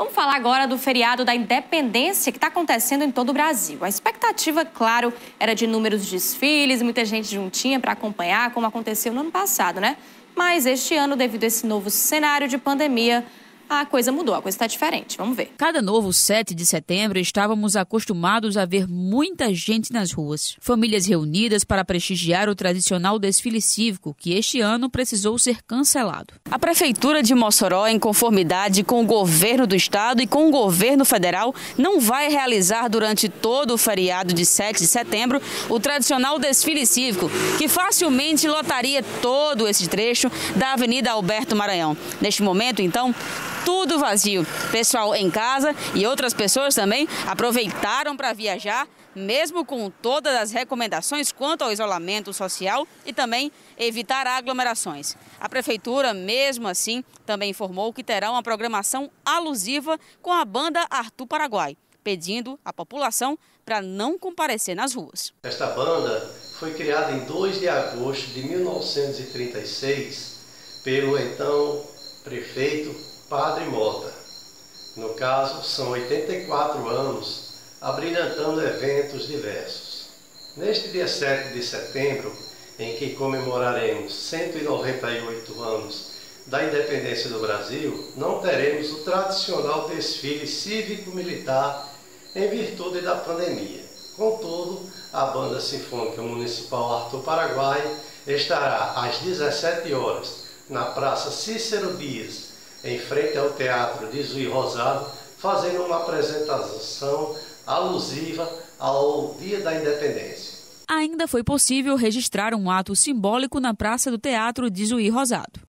Vamos falar agora do feriado da Independência que está acontecendo em todo o Brasil. A expectativa, claro, era de inúmeros desfiles, muita gente juntinha para acompanhar, como aconteceu no ano passado, né? Mas este ano, devido a esse novo cenário de pandemia, a coisa mudou, a coisa está diferente. Vamos ver. Cada novo 7 de setembro, estávamos acostumados a ver muita gente nas ruas. Famílias reunidas para prestigiar o tradicional desfile cívico, que este ano precisou ser cancelado. A Prefeitura de Mossoró, em conformidade com o governo do estado e com o governo federal, não vai realizar durante todo o feriado de 7 de setembro o tradicional desfile cívico, que facilmente lotaria todo esse trecho da Avenida Alberto Maranhão. Neste momento, então, tudo vazio. Pessoal em casa e outras pessoas também aproveitaram para viajar, mesmo com todas as recomendações quanto ao isolamento social e também evitar aglomerações. A Prefeitura, mesmo assim, também informou que terá uma programação alusiva com a banda Arthur Paraguai, pedindo à população para não comparecer nas ruas. Esta banda foi criada em 2 de agosto de 1936 pelo então prefeito Padre Mota. No caso, são 84 anos abrilhantando eventos diversos. Neste dia 7 de setembro, em que comemoraremos 198 anos da independência do Brasil, não teremos o tradicional desfile cívico-militar em virtude da pandemia. Contudo, a Banda Sinfônica Municipal Arthur Paraguai estará às 17 horas na Praça Cícero Dias, em frente ao Teatro de Juiz Rosado, fazendo uma apresentação alusiva ao Dia da Independência. Ainda foi possível registrar um ato simbólico na Praça do Teatro de Juiz Rosado.